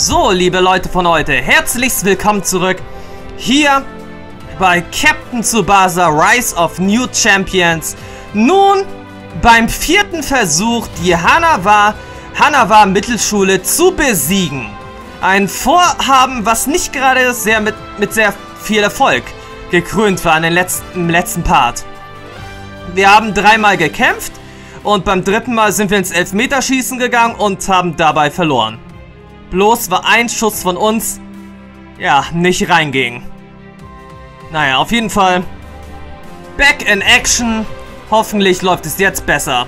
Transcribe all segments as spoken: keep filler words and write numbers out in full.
So, liebe Leute von heute, herzlichst willkommen zurück hier bei Captain Tsubasa Rise of New Champions. Nun beim vierten Versuch, die Hanawa, Hanawa Mittelschule zu besiegen. Ein Vorhaben, was nicht gerade sehr mit, mit sehr viel Erfolg gekrönt war in den letzten, im letzten Part. Wir haben dreimal gekämpft und beim dritten Mal sind wir ins Elfmeterschießen gegangen und haben dabei verloren. Bloß war ein Schuss von uns, ja, nicht reinging. Naja, auf jeden Fall back in action. Hoffentlich läuft es jetzt besser.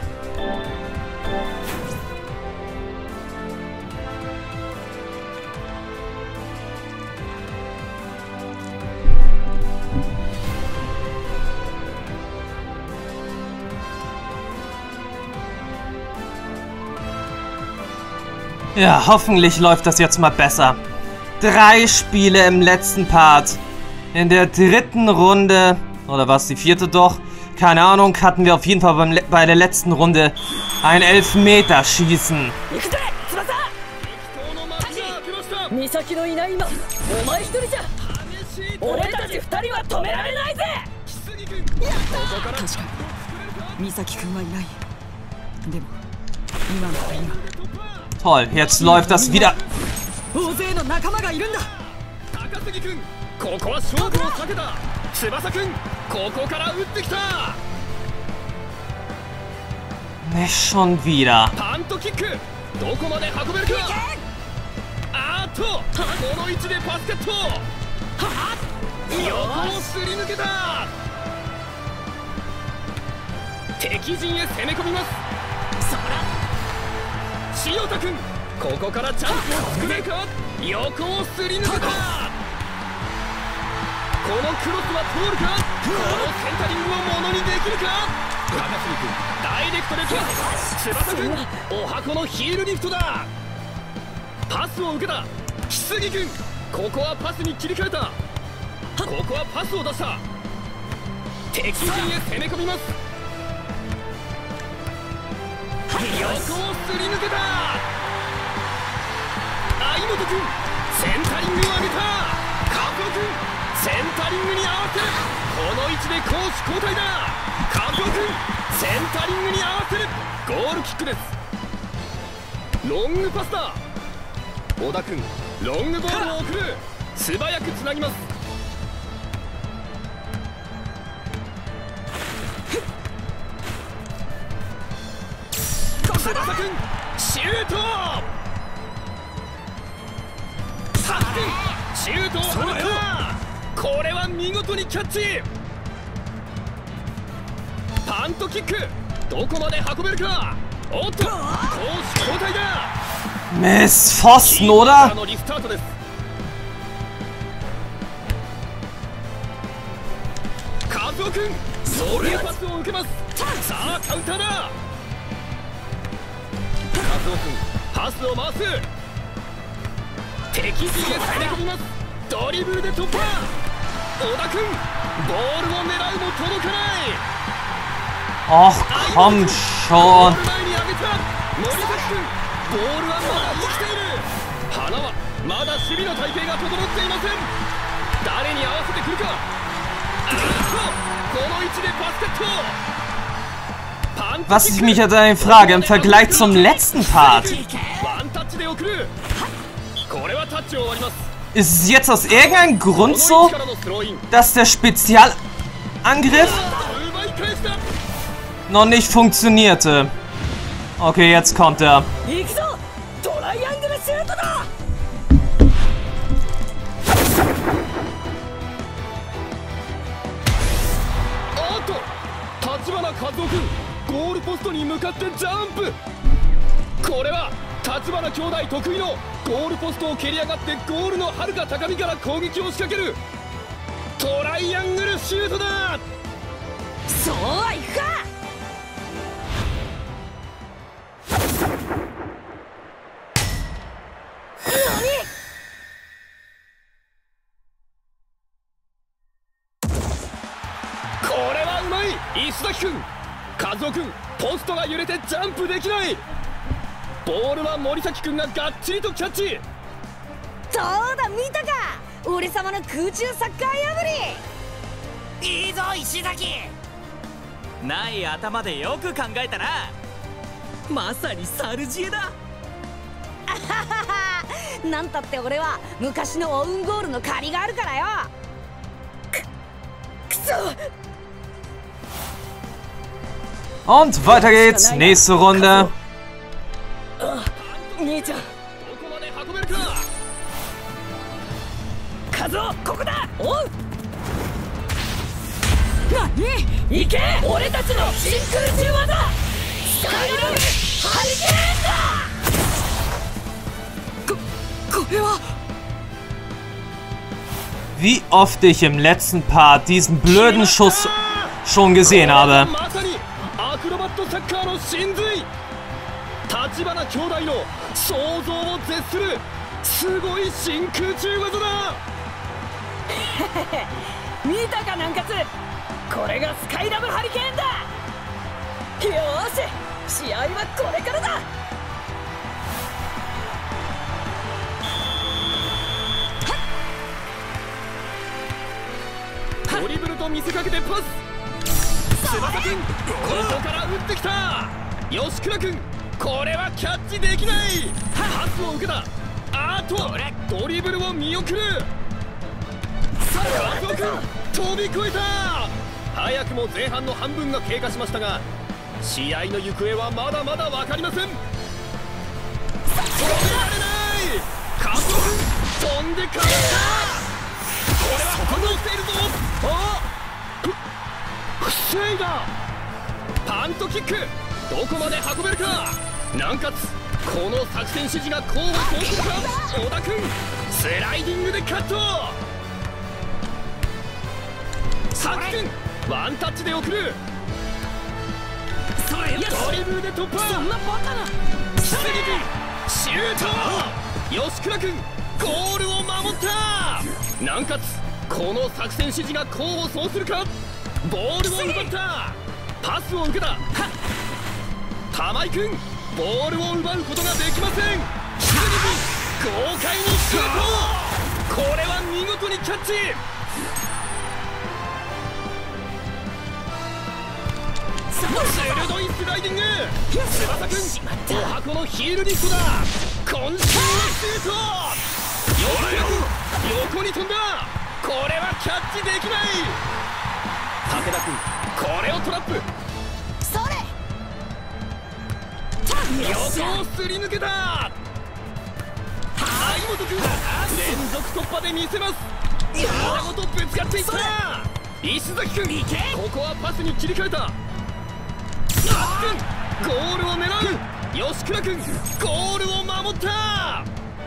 Ja, hoffentlich läuft das jetzt mal besser. Drei Spiele im letzten Part. In der dritten Runde, oder was, die vierte doch? Keine Ahnung, hatten wir auf jeden Fall beim, bei der letzten Runde ein Elfmeterschießen. Toll, jetzt läuft das wieder. Nicht schon wieder. Mist, Pfosten, oder? Och, komm schon. Was ich mich jetzt eigentlich frage, im Vergleich zum letzten Part. Ist es jetzt aus irgendeinem Grund so, dass der Spezialangriff noch nicht funktionierte? Okay, jetzt kommt er. どうだ見たか、俺様の空中サッカー破り。 いいぞ石崎。 ない頭でよく考えたな。まさにサルジエだ。 なんたって俺は昔のオウンゴールの借りがあるからよ。く、くそ。 Und weiter geht's, nächste Runde. 兄ちゃん、どこまで運べるか。カズオ、ここだ。おう。なに、行け。俺たちの真空中技、スカイラブハリケーンだ。こ、これは。 Wie oft ich im letzten Part diesen blöden Schuss schon gesehen habe. アクロバットサッカーの真髄、立花兄弟の想像を絶するすごい真空中技だ。見たか南葛、これがスカイラブハリケーンだ。よーし、試合はこれからだ。ドリブルと見せかけてパス。翼くん、ここから打ってきた。吉倉くん、これはキャッチできない。パスを受けた。あとドリブルを見送る。カズオくん、飛び越えた。早くも前半の半分が経過しましたが、試合の行方はまだまだ分かりません。止められない。カズオくん、飛んでかわした。これは反応しているぞ。あっ、防いだ。パントキック、どこまで運べるか。南葛、この作戦指示が功を奏するか。小田君、スライディングでカット。ハク君、ワンタッチで送る。それ、ドリブルで突破。そんなバカな。杉君、シュート。吉倉君、ゴールを守った。南葛、この作戦指示が功を奏するか。ボールを奪った。パスを受けた。玉井君、ボールを奪うことができません。杉君、豪快にシュート。これは見事にキャッチ。鋭いスライディング。翼君、お箱のヒールリフトだ。渾身のシュート。吉倉君、横に飛んだ。これはキャッチできない。武田君、これをトラップ。それ。横をすり抜けた。相本君、連続突破で見せます。体ごとぶつかっていった。石崎君、ここはパスに切り替えた。ゴールを狙う。吉倉君、ゴールを守った。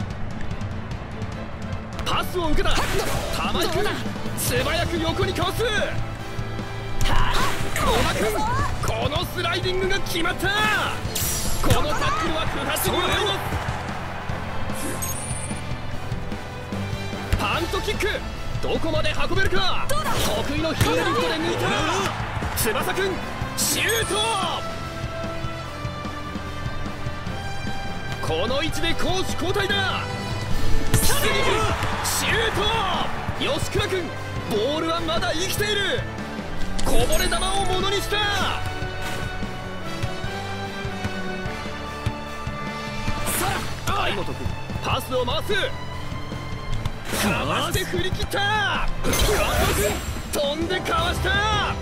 パスを受けた。玉井君、素早く横にかわす。小田君、このスライディングが決まった。このタックルは不発になります。パントキック、どこまで運べるか。得意のヒールリフトで抜いた。翼君、シュート。この位置で攻守交代だ。シュート。吉倉君、ボールはまだ生きている。こぼれ球をものにした。相本君、パスを回す。かわして振り切った。加藤君、飛んでかわした。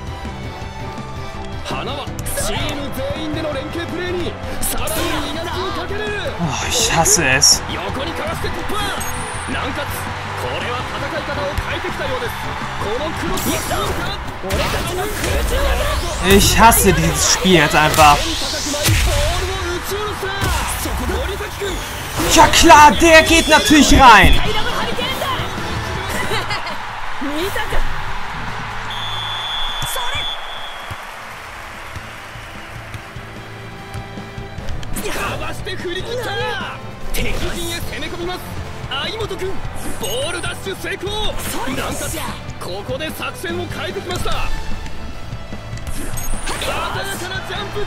花はチーム全員での連携プレーにさらに磨きをかける。 Oh, ich hasse es. 横にかわして突破。南葛、これは戦い方を変えてきたようです。このクロスはどうか。俺たちの空中技。 Ich hasse dieses Spiel jetzt einfach. Ja klar, der geht natürlich rein.相本君、ボールダッシュ成功。南葛、ここで作戦を変えてきました。鮮やかなジャンプ。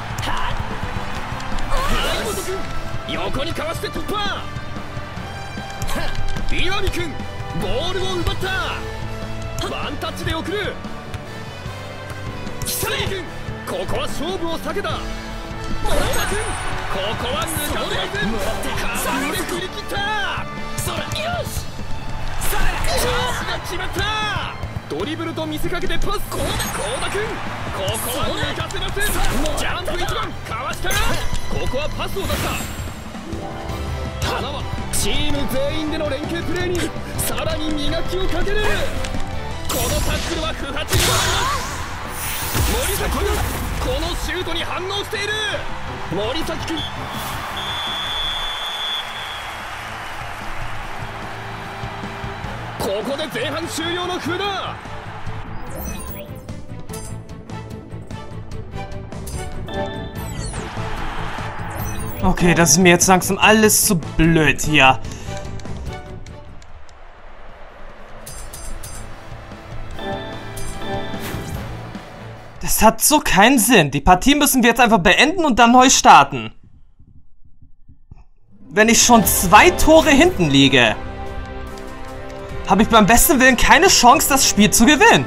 相本君、横にかわして突破。 岩見君ボールを奪った。ワンタッチで送る。木更木君ここは勝負を避けた。本田君ここは抜かせません。完璧で振り切った。そらよしパスが決まった。ドリブルと見せかけてパス。幸田君ここは抜かせません。ジャンプいちばんかわした。ここはパスを出した。花はチーム全員での連携プレーにさらに磨きをかける。このタックルは不発になります。森崎君このシュートに反応している。森崎君ここで前半終了の札。 Okay, das ist mir jetzt langsam alles zu blöd hier. Das hat so keinen Sinn. Die Partie müssen wir jetzt einfach beenden und dann neu starten. Wenn ich schon zwei Tore hinten liege, habe ich beim besten Willen keine Chance, das Spiel zu gewinnen.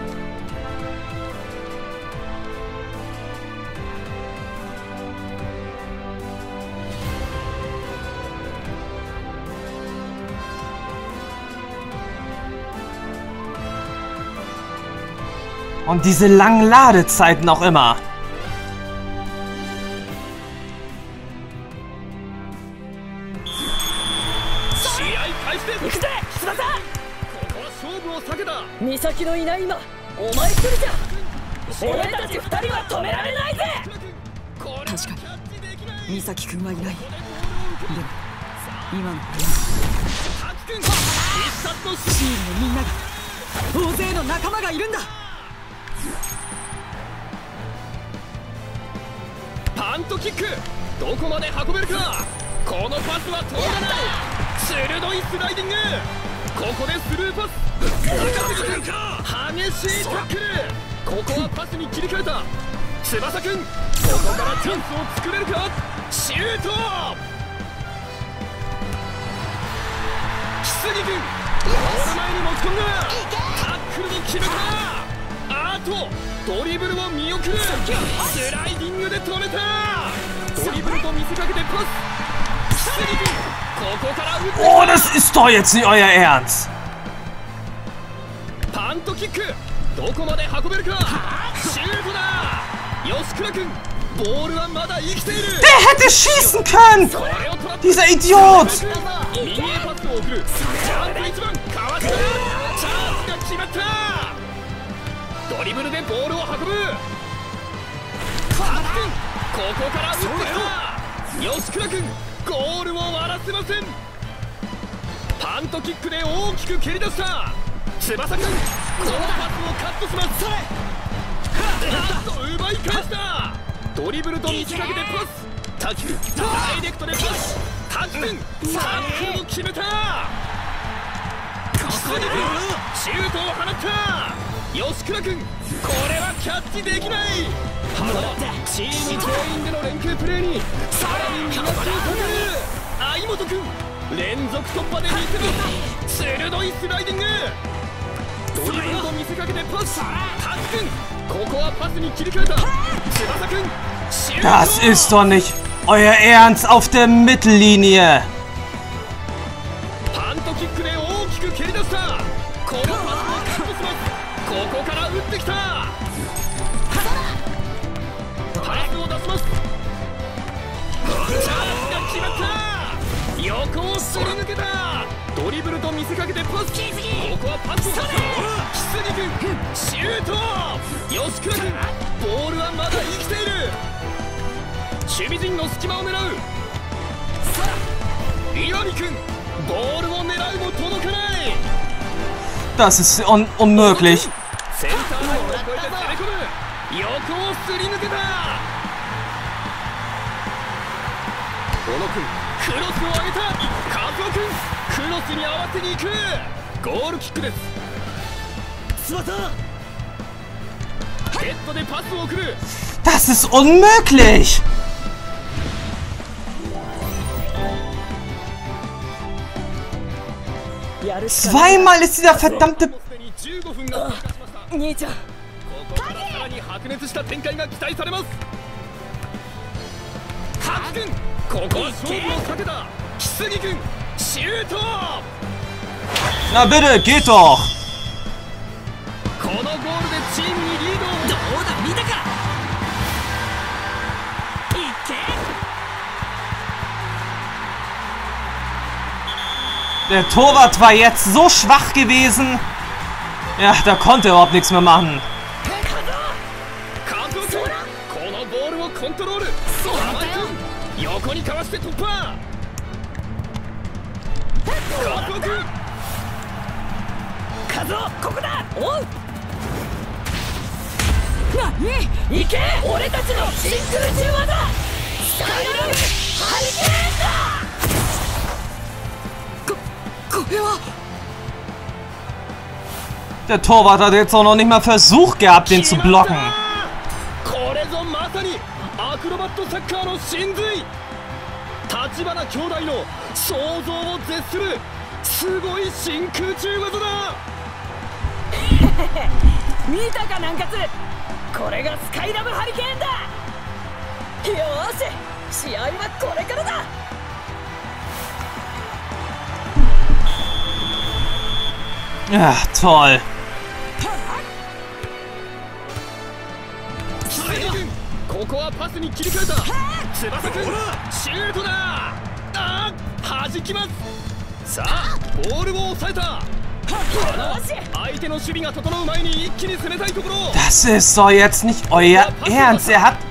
Und diese langen Ladezeiten auch immer. Misaki のいない今、お前一人じゃ俺たち二人は止められないぜ。確かに美咲君はいない。でも今のチームのみんなが大勢の仲間がいるんだ。 パントキックどこまで運べるか。このパスは通らない。鋭いスライディング。ここでスルーパス。激しいタックル。ここはパスに切り替えた。翼くんここからチャンスを作れるか。シュート。木杉くんゴール前に持ち込んだ。タックルを決めた。あとドリブルを見送る。スライディングで止めた。ドリブルと見せかけてパス。木杉くんここから打って。 Oh, das ist doch jetzt nicht euer Ernst. パントキックどこまで運べるか。シュートだ。吉倉君ボールはまだ生きている。 Der hätte schießen können. Dieser Idiot. 右へパスを送る。ジャンプいちばんかわした。チャンスが決まった。ドリブルでボールを運ぶ。パス君ここから打ってきた。吉倉君ゴールを割らせません。パントキックで大きく蹴り出した。翼君このパスをカットします。なんと奪い返した。ドリブルと見せかけてパス。滝君ダイレクトでパス。滝君タックルを決めた。木杉君シュートを放った。吉倉君これはキャッチできない。花はチーム全員での連携プレーにさらに磨きをかける。相本君連続突破で見せます。鋭いスライディング。ドリブルと見せかけてパス。タッ君ここはパスに切り替えた。翼君シュート。 Das ist doch nicht euer Ernst auf der Mittellinie. パントキックで大きく蹴り出した。このパスをカットします。ここから打ってきた。パスを出します。チャンスが決まった。横をすり抜けた。ドリブルと見せかけてパス。ここはパスを出す。木杉君シュート。吉倉君ボールはまだ生きている。守備陣の隙間を狙う。岩見君ボールを狙うも届かない。 Das ist un unmöglich. センターラインを越えて攻め込む。横をすり抜けた。小野君クロスを上げた。和夫君クロスに合わせに行く。ゴールキックです。翼ヘッドでパスを送る。 Das ist unmöglich. 小 Zweimal ist dieser verdammte... じゅうごふんが経過しました。 兄ちゃん、 ここからさらに白熱した展開が期待されます。ハク君、ここは勝負をかけた。木杉君、シュート。 Na bitte, geht doch! このゴールでチームにリードを。 どうだ見たか。いけ。 Der Torwart war jetzt so schwach gewesen. Ja, da konnte er überhaupt nichts mehr machen. このボールをコントロール。横にかわして突破。カズオ君。 カズオ、ここだ。おう。なに、行け。俺たちの真空中技。スカイラブハリケーンだ。 Der Torwart hat jetzt auch noch nicht mal versucht gehabt, den zu blocken. これぞまさにアクロバットサッカーの真髄。立花兄弟の想像を絶するすごい真空中技だ。 見たか南葛。これがスカイラブハリケーンだ。よーし、試合はこれからだ。 Ja, toll. ここはパスに切り替えた。翼君、シュートだ。あー、弾きます。さあ、ボールを抑えた。相手の守備が整う前に一気に攻めたいところ。 Das ist doch jetzt nicht euer Ernst. Er hat.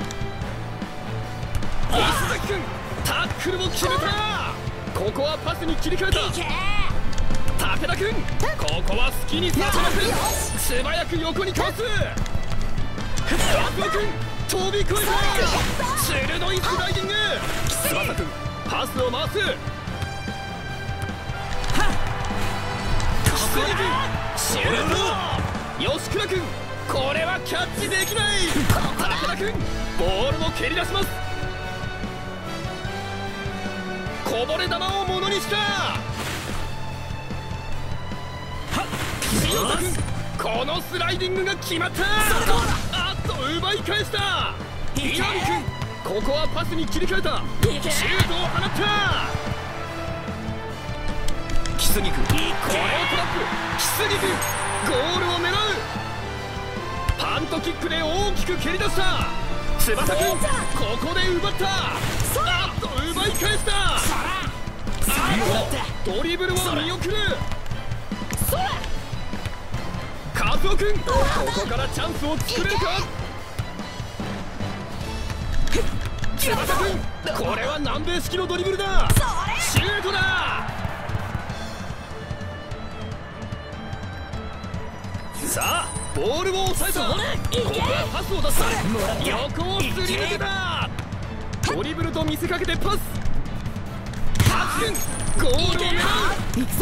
石崎君、タックルを決めた。ここはパスに切り替えた。 武田君、ここは好きにさせません。素早く横にかわす。安野君、飛び越えた。鋭いスライディング。翼君、パスを回す。木杉君、シュート。吉倉君、これはキャッチできない。武田君、ボールを蹴り出します。こぼれ球をものにした。 このスライディングが決まった。あっと奪い返した。稲見君、ここはパスに切り替えた。シュートを放った。木杉君、これをトラップ。木杉君、ゴールを狙う。パントキックで大きく蹴り出した。翼君、ここで奪った。あっと奪い返した。あっとドリブルを見送る。 カズオ君、ここからチャンスを作れるか。翼君、これは南米式のドリブルだ。シュートだ。さあ、ボールを抑えた。ここはパスを出した。横をすり抜けた。ドリブルと見せかけてパス。カズ君、ゴールを狙う。行くぞ。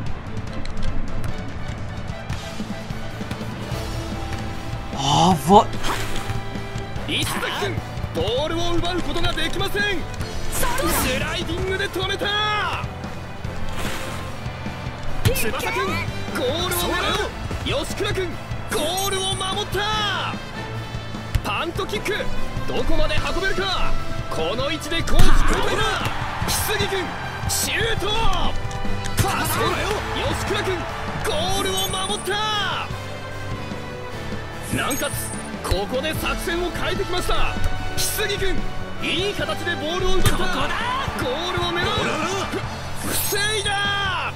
Oh, wo... 石崎君、ボールを奪うことができません。スライディングで止めた。翼君、ゴールを狙う。吉倉君、ゴールを守った。パントキック、どこまで運べるか。この位置で攻守交代だ。木杉君、シュート。パス。吉倉君、ゴールを守った。 南葛、ここで作戦を変えてきました。木杉君、いい形でボールを奪った。ゴールを狙う。防いだ。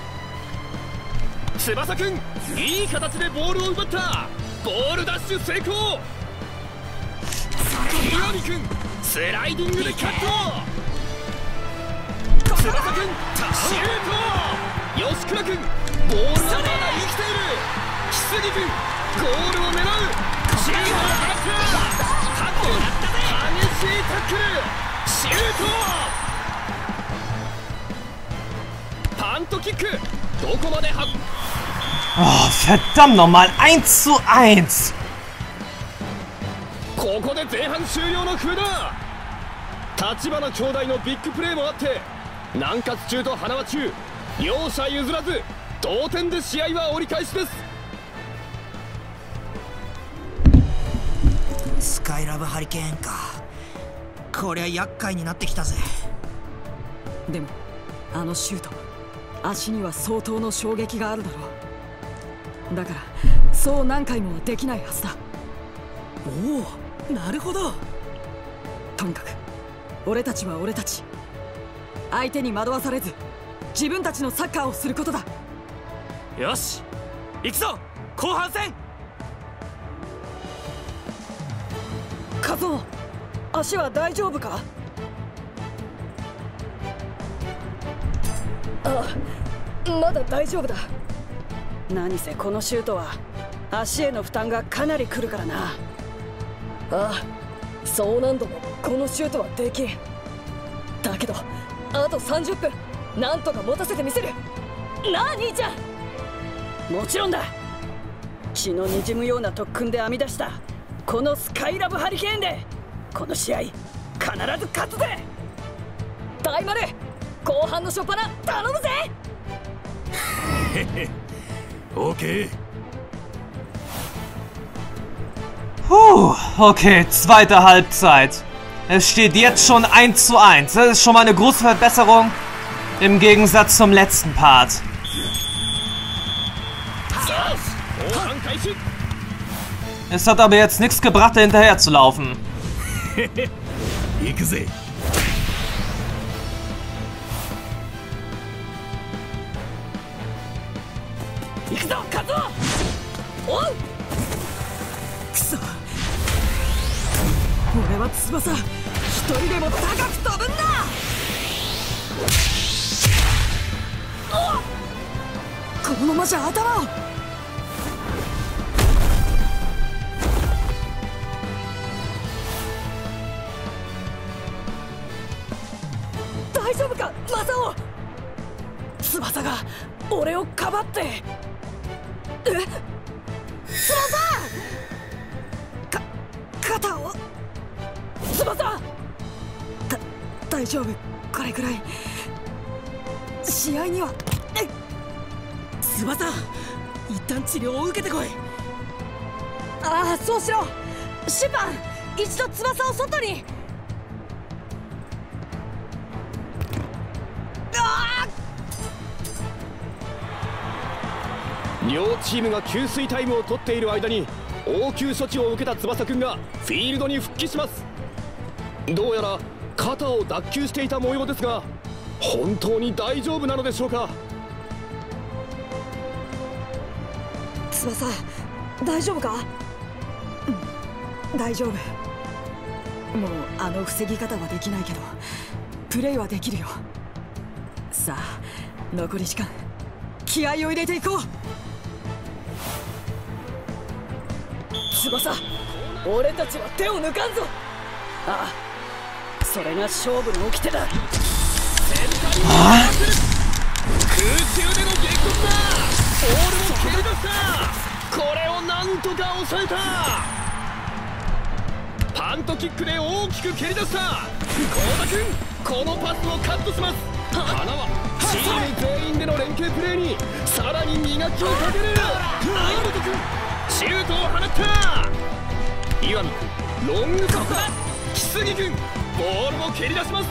翼君、いい形でボールを奪った。ボールダッシュ成功。岩見君、スライディングでカット。翼君、シュート。吉倉君、ボールはまだ生きている。木杉君、ゴールを狙う。シュートを放った。タックル、激しいタックル。シュート。パントキック、どこまで運ぶ。 Oh, verdammt nochmal, eins zu eins. ここで前半終了の笛だ。立花兄弟のビッグプレーもあって、南葛中と花輪中、両者譲らず同点で試合は折り返しです。 スカイラブハリケーンか。こりゃ厄介になってきたぜ。 でもあのシュート、足には相当の衝撃があるだろう。だからそう何回もはできないはずだ。 おお、なるほど。 とにかく俺たちは俺たち、相手に惑わされず自分たちのサッカーをすることだ。 よし行くぞ後半戦。 カズオ、足は大丈夫か？あ、まだ大丈夫だ。何せこのシュートは足への負担がかなりくるからな。ああ、そう何度もこのシュートはできん。だけどあとさんじゅっぷんなんとか持たせてみせる。なあ兄ちゃん。もちろんだ。血のにじむような特訓で編み出したこのスカイラブハリケーンでこの試合必ず勝つぜ。大丸、後半の初っ端頼むぜ。 Okay. Puh, okay, zweite Halbzeit. Es steht jetzt schon eins zu eins. Das ist schon mal eine große Verbesserung im Gegensatz zum letzten Part. Es hat aber jetzt nichts gebracht, da hinterher zu laufen. 俺は翼、一人でも高く飛ぶんだ。このままじゃ頭を。大丈夫かマサオ。翼が俺をかばって。え、翼、か肩を。翼、だ大丈夫、これくらい。試合には。 翼、一旦治療を受けてこい。 ああ、そうしろ。審判、一度翼を外に。ああ、両チームが給水タイムを取っている間に応急処置を受けた翼くんがフィールドに復帰します。どうやら肩を脱臼していた模様ですが、本当に大丈夫なのでしょうか。 翼、大丈夫か？うん、大丈夫。もうあの防ぎ方はできないけどプレイはできるよ。さあ残り時間、気合を入れていこう。翼、俺たちは手を抜かんぞ。ああ、それが勝負の掟だ。 空中での激突だ。ボールを蹴り出した。これをなんとか抑えた。パントキックで大きく蹴り出した。幸田君、このパスをカットします。花はチーム全員での連携プレーにさらに磨きをかける。相本君、シュートを放った。岩見君、ロングパスだ。木杉君、ボールを蹴り出します。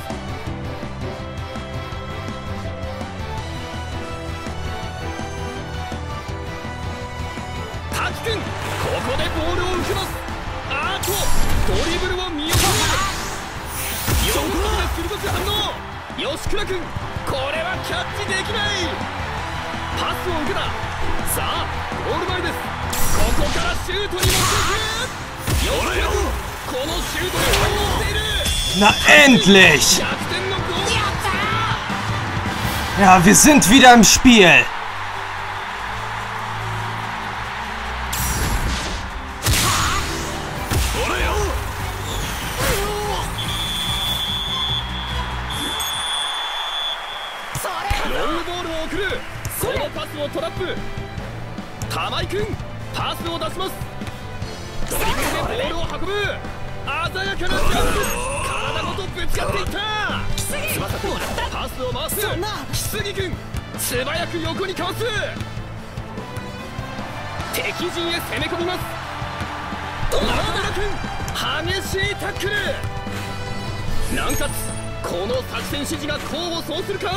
滝君、ここでボールを受けます。あーとドリブルを見送る。よんこで鋭く反応。吉倉君、これはキャッチできない。パスを受けた。さあゴール前です。ここからシュートに持っていく。吉倉君、このシュートに反応している。 Na endlich! 逆転のゴール。 Ja, wir sind wieder im Spiel. トラップ。玉井君、パスを出します。ドリブルでボールを運ぶ。鮮やかなジャンプ。体ごとぶつかっていった。翼君、パスを回す。木杉君、 素早く横にかわす。敵陣へ攻め込みます。中村君激しいタックル。南葛この作戦指示が功を奏するか。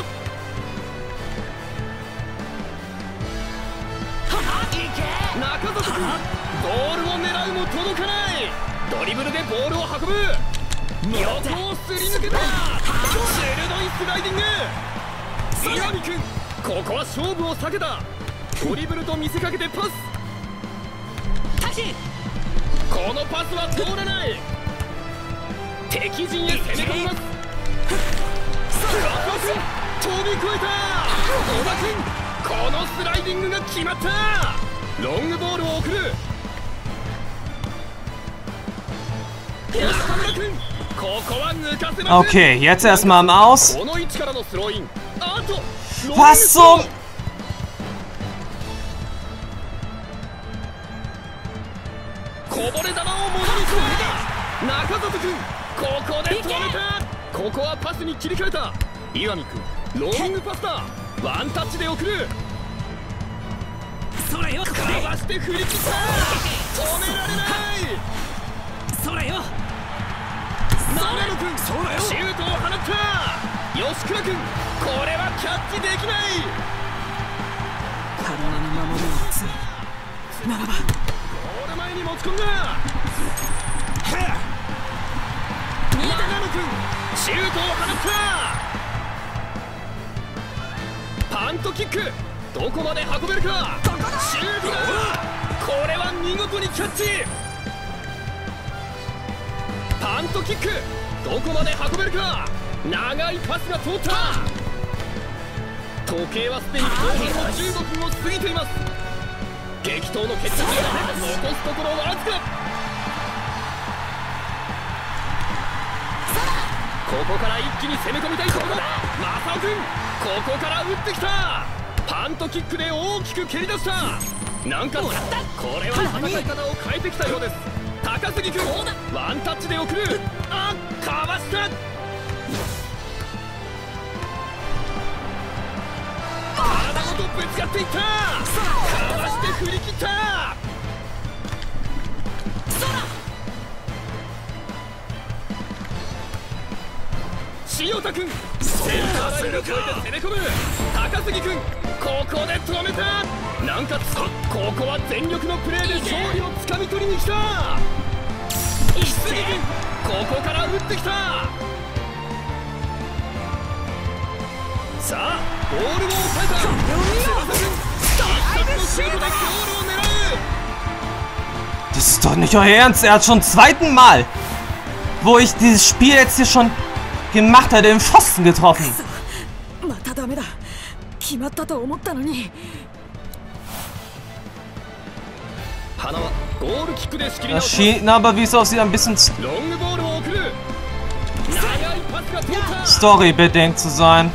中里君ボールを狙うも届かない。ドリブルでボールを運ぶ。横をすり抜けた。鋭いスライディング。岩見君ここは勝負を避けた。ドリブルと見せかけてパス。このパスは通らない。敵陣へ攻め込みます。飛び越えた。小田君このスライディングが決まった。ロングボールを送る。中村君ここは抜かせません。 Okay, jetzt erstmal am Aus. この位置からのスローイン。あと Was zum... こぼれ球をものにしない。中里君ここで止めた。ここはパスに切り替えた。岩見君ロングパスだ。ワンタッチで送る。それよ。かわして振り切った。止められない。それよ。長野君シュートを放った。吉倉君これはキャッチできない。 体に守りをついならばゴール前に持ち込んだ。長野君シュートを放った。パントキックどこまで運べるか。シュートだ。これは見事にキャッチ。パントキックどこまで運べるか。長いパスが通った。時計はすでに後半のじゅうごふんを過ぎています。激闘の決着に残すところわずか。ここから一気に攻め込みたいところだ。正雄君ここから打ってきた。パントキックで大きく蹴り出した。なんかこれは戦い方を変えてきたようです。高杉君ワンタッチで送る。あっかわした。体ごとぶつかっていった。かわして振り切った。塩田君センターラインを越えて攻め込む。高杉君ここで止めた。なんかここは全力のプレーで勝利をつかみ取りに来た。石杉君ここから打ってきた。さあボールを抑えた。翼君一発のシュートでゴールを狙う。 Das ist doch nicht euer Ernst. Er hat schon zum zweiten Mal, wo ich dieses Spiel jetzt hier schon gemacht hat, den Pfosten getroffen. Das schien aber, wie es aussieht, ein bisschen storybedingt zu sein.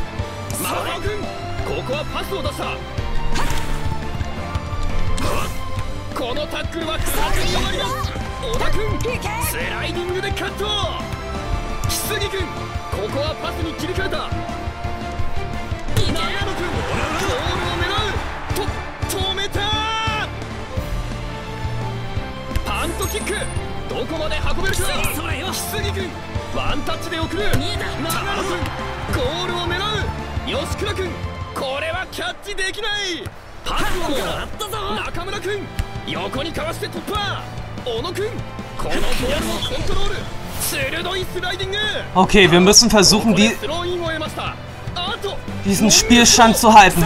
ここはパスに切り替えた。長野君ゴールを狙う。と止めた。パントキックどこまで運べるか。木杉君ワンタッチで送る。長野君ゴールを狙う。吉倉君これはキャッチできない。パスをもらったぞ。中村君横にかわして突破。小野君このボールをコントロール。 Okay, wir müssen versuchen, die, diesen Spielstand zu halten.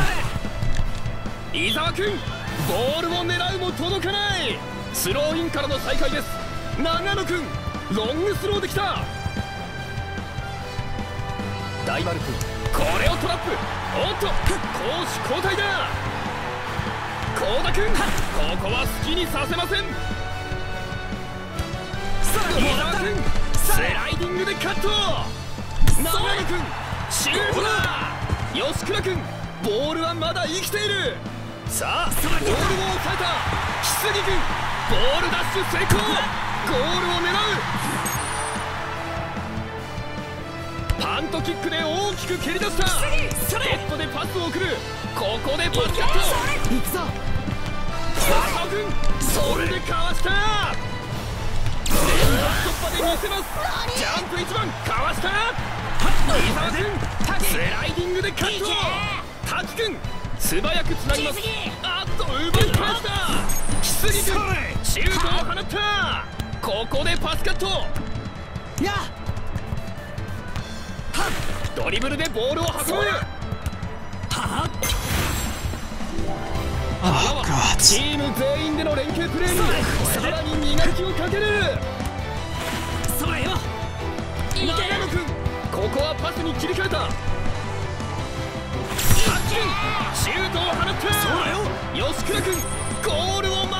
スライディングでカット。長野君シュートだ。吉倉君ボールはまだ生きている。さあボールを抑えた。木杉君ボールダッシュ成功。ゴールを狙う。パパントキックで大きく蹴り出した。ヘッドでパスを送る。ここでパスカット。行くぞ翼君、それでかわした。連続突破で見せます。ジャンプいちばんかわした。伊沢君スライディングでカット。滝君素早くつなぎます。あっと奪い返した。木杉君シュートを放った。ここでパスカット。やドリブルでボールを運ぶ。チーム全員での連携プレーにさらに磨きをかける。それよ長野君、ここはパスに切り替えた。シュートを放った。吉倉君ゴールを守った。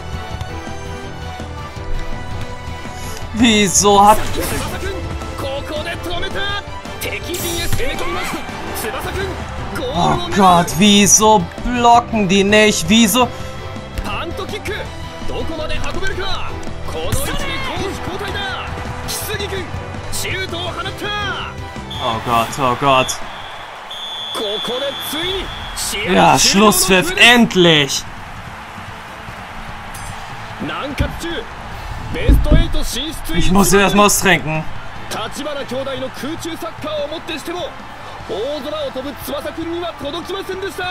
Wieso hat... ここで止めた。敵陣へ攻め込みます。翼君ゴールを Oh Gott, wieso blocken die nicht? Wieso? パントキックどこまで運べるか。この位置で攻守交代だ。木杉君シュートを放った。 Oh Gott, oh Gott. ここでついに試合 Ja, Schlusspfiff, endlich! 南葛中ベストエイト進出。 Ich muss erst mal was trinken. 立花兄弟の空中サッカーをもってしても大空を飛ぶ翼くんには届きませんでした。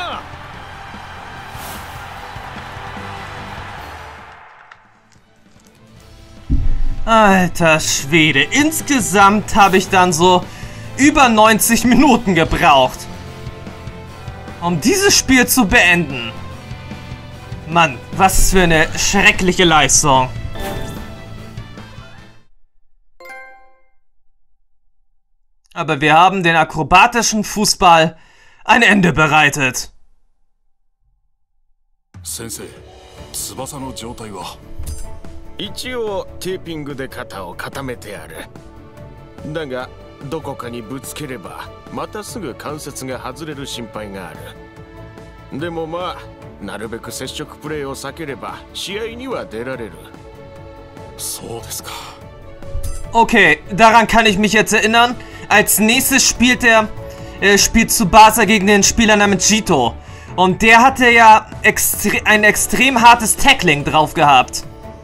Alter Schwede, insgesamt habe ich dann so über neunzig Minuten gebraucht, um dieses Spiel zu beenden. Mann, was für eine schreckliche Leistung. Aber wir haben den akrobatischen Fußball ein Ende bereitet. Sensei, Tsubasaの状態は？ 一応テーピングで肩を固めてある。だがどこかにぶつければまたすぐ関節が外れる心配がある。でもまあなるべく接触プレーを避ければ試合には出られる。 そうですか。 Okay, daran kann ich mich jetzt erinnern. Als nächstes spielt er, äh, spielt Tsubasa gegen den Spieler namens Jito. Und der hatte ja extre ein extrem hartes Tackling drauf gehabt.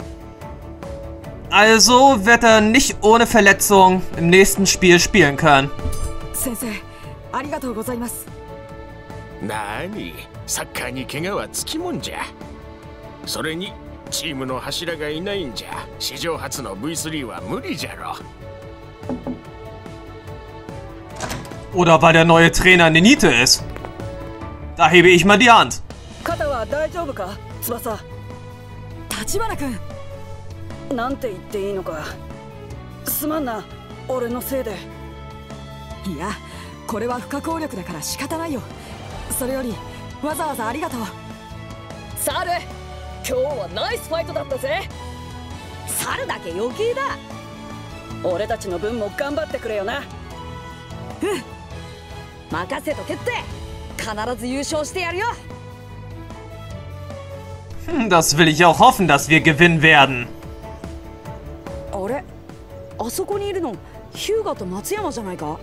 Also wird er nicht ohne Verletzung im nächsten Spiel spielen können. Sensei, arigatou gozaimasu. なに、サッカーに怪我はつきもんじゃ。それにチームの柱がいないんじゃ史上初の ブイスリー は無理じゃろ。 Oder weil der neue Trainer eine Niete ist. Da hebe ich mal die Hand. 肩は大丈夫か、翼。立花君。なんて言っていいのか。すまんな、俺のせいで。いや、これは不可抗力だから仕方ないよ。それよりわざわざありがとう。サル、今日はナイスファイトだったぜ。サルだけ余計だ。俺たちの分も頑張ってくれよな。うん。 任せとけって。必ず優勝してやるよ。 Hm, das will ich auch hoffen, dass wir gewinnen werden. あれ、あそこにいるのヒューガと松山じゃないか。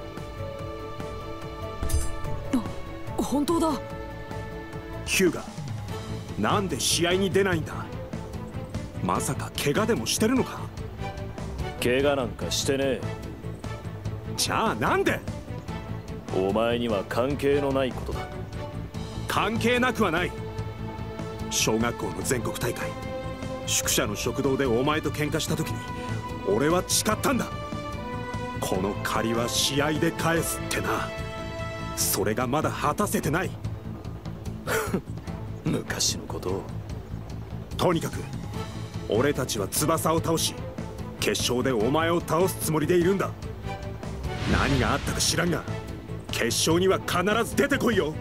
あ、本当だ。 ヒューガ、なんで試合に出ないんだ。まさか怪我でもしてるのか。 怪我なんかしてねえ。 じゃあなんで。 お前には関係のないことだ。 関係なくはない。小学校の全国大会、宿舎の食堂でお前と喧嘩した時に俺は誓ったんだ。この借りは試合で返すってな。それがまだ果たせてない。 昔のことを。 とにかく俺たちは翼を倒し決勝でお前を倒すつもりでいるんだ。何があったか知らんが 決勝には必ず出てこいよ。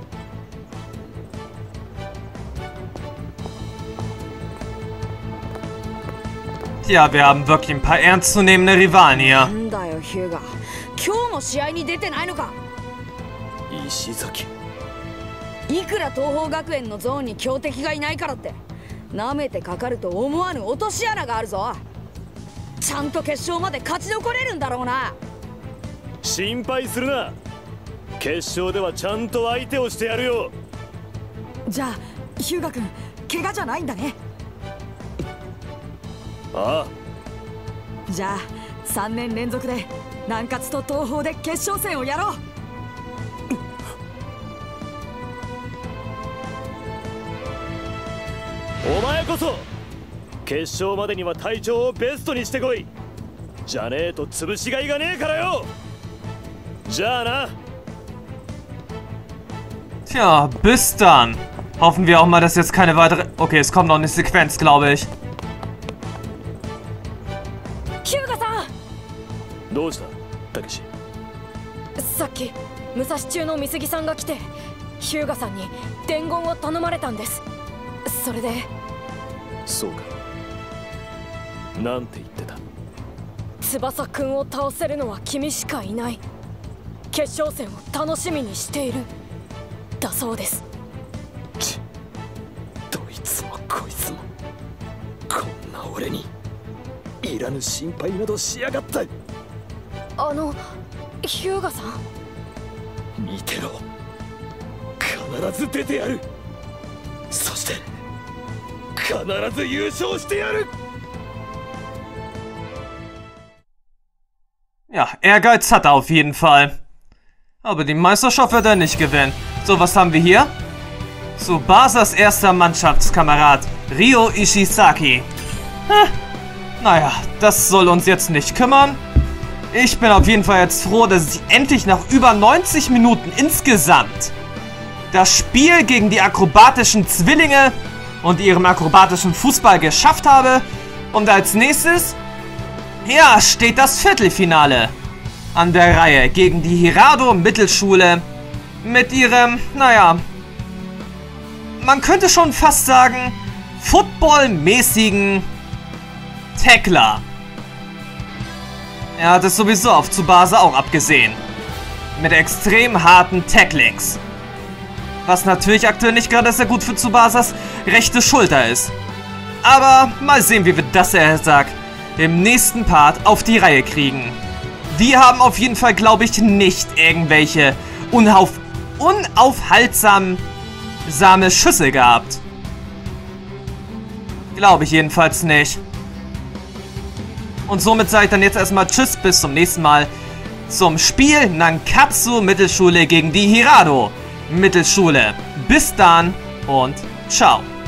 Ja, wir haben wirklich ein paar ernstzunehmende Rivalen hier. なんだよヒューガ、今日も試合に出てないのか。 石崎。 いくら東邦学園のゾーンに強敵がいないからって舐めてかかると思わぬ落とし穴があるぞ。ちゃんと決勝まで勝ち残れるんだろうな。 心配するな。決勝ではちゃんと相手をしてやるよ。 じゃあヒュウガ君怪我じゃないんだね。 ああ。じゃあさんねん連続で南葛と東邦で決勝戦をやろう。 お前こそ決勝までには体調をベストにしてこい。じゃねえと潰しがいがねえからよ。じゃあな。 Tja, bis dann. Hoffen wir auch mal, dass jetzt keine weitere... Okay, es kommt noch eine Sequenz, glaube ich. ヒュウガさん。 どうした、たけし。 さっき武蔵中の美杉さんが来て、ヒュウガさんに伝言を頼まれたんです。それで。 そうか。なんて言ってた。 翼くんを倒せるのは君しかいない。決勝戦を楽しみにしている。だそうです。 ちどいつもこいつもこんな俺にいらぬ心配などしやがった。 あのヒュウガさん、 見てろ、必ず出てやる。そして必ず優勝してやる。 Ja, Ehrgeiz hat er auf jeden Fall. Aber die Meisterschaft wird er nicht gewinnen. So, was haben wir hier? Tsubasas erster Mannschaftskamerad, Ryo Ishizaki. Hm. Naja, das soll uns jetzt nicht kümmern. Ich bin auf jeden Fall jetzt froh, dass ich endlich nach über neunzig Minuten insgesamt das Spiel gegen die akrobatischen Zwillinge und ihrem akrobatischen Fußball geschafft habe. Und als nächstes, ja, steht das Viertelfinale an der Reihe gegen die Hirado Mittelschule mit ihrem, naja, man könnte schon fast sagen, footballmäßigen Tackler. Er hat es sowieso auf Tsubasa auch abgesehen. Mit extrem harten Tacklings. Was natürlich aktuell nicht gerade sehr gut für Tsubasas rechte Schulter ist. Aber mal sehen, wie wir das, er sagt, im nächsten Part auf die Reihe kriegen. Wir haben auf jeden Fall, glaube ich, nicht irgendwelche unauf unaufhaltsame Schüsse gehabt. Glaube ich jedenfalls nicht. Und somit sage ich dann jetzt erstmal Tschüss, bis zum nächsten Mal zum Spiel Nankatsu Mittelschule gegen die Hirado Mittelschule. Bis dann und ciao.